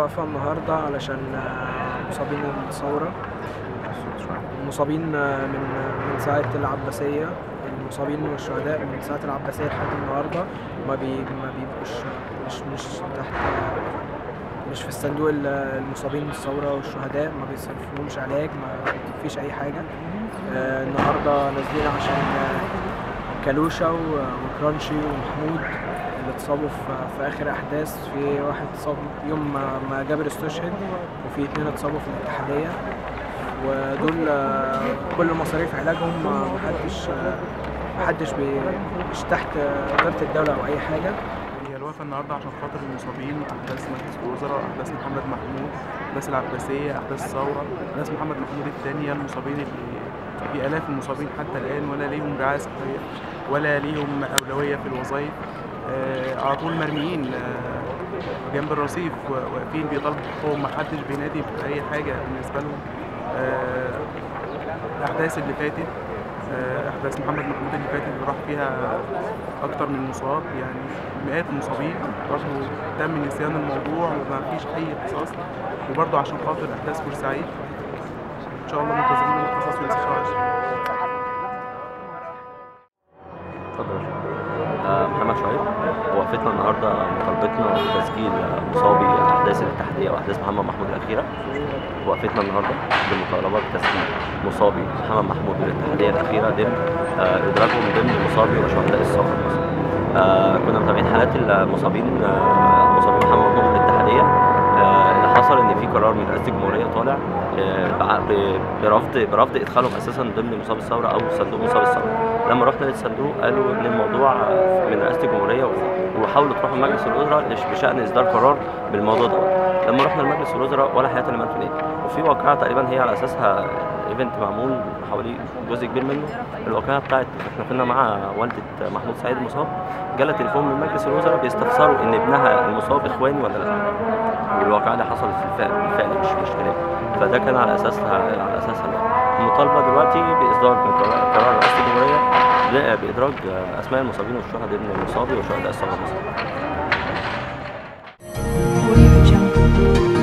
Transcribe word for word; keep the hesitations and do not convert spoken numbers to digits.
واقفة النهاردة علشان مصابين الثورة، المصابين من من ساعة العباسية، المصابين والشهداء من ساعة العباسية لحد النهاردة ما بي ما بيبقوش مش مش تحت مش في الصندوق المصابين الثورة والشهداء، ما بيصرفلهمش علاج، ما فيش أي حاجة. آه النهاردة نازلين عشان كالوشا وكرانشي ومحمود اللي اتصابوا في آخر أحداث. في واحد اتصاب يوم ما جابر استشهد، وفي اتنين اتصابوا في الاتحادية، ودول كل مصاريف علاجهم محدش محدش مش تحت إدارة الدولة أو أي حاجة. هي الوقفة النهارده عشان خاطر المصابين، أحداث مجلس الوزراء، أحداث محمد محمود، أحداث العباسية، أحداث الثورة، أحداث محمد محمود الثانية، المصابين اللي في آلاف المصابين حتى الآن ولا ليهم رعاية صحية ولا ليهم أولوية في الوظائف، آه على طول مرميين آه جنب الرصيف واقفين بيطالبوا بحقوقهم، محدش بينادي بأي حاجة بالنسبة لهم. آه الأحداث اللي فاتت، آه أحداث محمد محمود اللي فاتت اللي راح فيها أكتر من مصاب، يعني مئات المصابين، برضه تم نسيان الموضوع وما فيش أي قصاص. وبرضه عشان خاطر أحداث بورسعيد إن شاء الله منتظرين القصاص ما ينساش. اتفضل. آه محمد شعيب. وقفتنا النهارده مطالبتنا بتسجيل مصابي احداث الاتحاديه واحداث محمد محمود الاخيره. وقفتنا النهارده بمطالبه بتسجيل مصابي محمد محمود والاتحاديه الاخيره ضمن آه ادراجهم ضمن مصابي وشهداء الثوره. آه كنا متابعين حالات المصابين، آه مصابي محمد محمود والاتحاديه. آه اللي حصل ان في قرار من رئاسه الجمهوريه طالع آه برفض برفض ادخالهم اساسا ضمن مصاب الثوره او صندوق مصاب الثوره. لما رحنا للصندوق قالوا ان الموضوع من رئاسه الجمهوريه وحاولوا تروحوا لمجلس الوزراء بشان اصدار قرار بالموضوع ده. لما رحنا لمجلس الوزراء ولا حياه لمن تنادي. وفي واقعه تقريبا هي على اساسها ايفنت معمول حوالي جزء كبير منه. الواقعه بتاعت احنا كنا مع والده محمود سعيد المصاب، جالها تليفون من مجلس الوزراء بيستفسروا ان ابنها المصاب اخواني ولا لا. والواقعه دي حصلت في الفعل بالفعل مش مش كلام. فده كان على اساسها على اساسها المطالبه دلوقتي باصدار قرار رئاسه الجمهوريه بادراج اسماء المصابين والشهداء ضمن المصابي وشهداء الثوره.